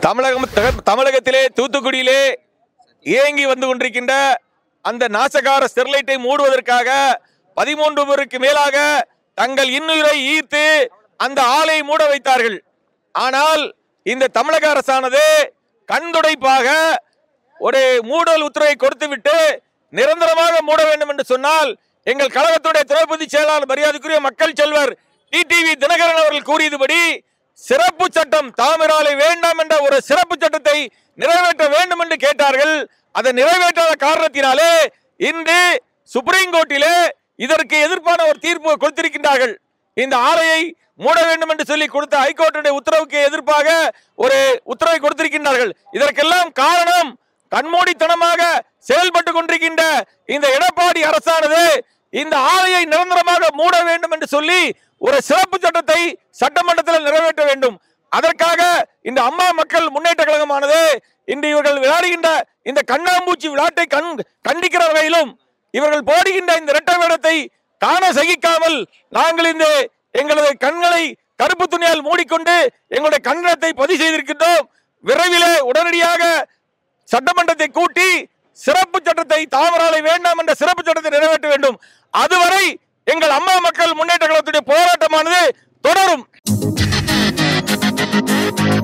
தமிழகத்திலே தூத்துக்குடியிலே இயங்கி வந்து கொண்டிருக்கின்ற அந்த நாசகார ஸ்டெர்லைட்டை மூடுவதற்காக 13 பேருக்கு மேலாக தங்கள் இன்னுயிரை ஈர்த்து அந்த ஆலை மூட வைத்தார்கள். ஆனால் இந்த தமிழக அரசானது கண்துடைப்பாக ஒரு மூடல் உத்தரவை கொடுத்துவிட்டு நிரந்தரமாக மூட வேண்டும் என்று சொன்னால் எங்கள் கழகத்துடைய துணை பொதுச் செயலாளர் மரியாதைக்குரிய மக்கள் செல்வர் டிடிவி தினகரன் அவர்கள் கூறியதுபடி சிறப்பு சட்டம் தாமிர ஆலை வேண்டாம் என்ற ஒரு சிறப்பு சட்டத்தை நிறைவேற்ற வேண்டும் என்று கேட்டார்கள். அதை நிறைவேற்றாத காரணத்தினாலே இன்று சுப்ரீம் கோர்ட்டிலே இதற்கு எதிர்ப்பான ஒரு தீர்ப்பு கொடுத்திருக்கின்றார்கள். இந்த ஆலையை மூட வேண்டும் என்று சொல்லி கொடுத்த ஹைகோர்ட்டுடைய உத்தரவுக்கு எதிர்ப்பாக ஒரு உத்தரவை கொடுத்திருக்கின்றார்கள். இதற்கெல்லாம் காரணம் கண்மூடித்தனமாக செயல்பட்டு கொண்டிருக்கின்ற இந்த எடப்பாடி அரசானது இந்த ஆலையை நிரந்தரமாக மூட வேண்டும் என்று சொல்லி ஒரு சிறப்பு சட்டத்தை சட்டமன்றத்தில் நிறைவேற்ற வேண்டும். அதற்காக இந்த அம்மா மக்கள் முன்னேற்ற கழகமானது இன்று இவர்கள் விளையாடுகின்ற இந்த கண்ணாம்பூச்சி விளையாட்டை கண்டிக்கிற வகையிலும் இவர்கள் போடுகின்ற இந்த இரட்டை வேடத்தை காண சகிக்காமல் நாங்கள் இந்த எங்களது கண்களை கருப்பு துணியால் மூடிக்கொண்டு எங்களுடைய கண்டனத்தை பதிவு செய்திருக்கின்றோம். விரைவிலே உடனடியாக சட்டமன்றத்தை கூட்டி சிறப்பு சட்டத்தை தாமிர ஆலை வேண்டாம் என்ற சிறப்பு சட்டத்தை நிறைவேற்ற வேண்டும். அதுவரை எங்கள் அம்மா மக்கள் முன்னேற்ற கழகத்துடைய போராட்டமானது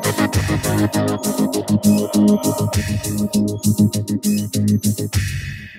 தொடரும்.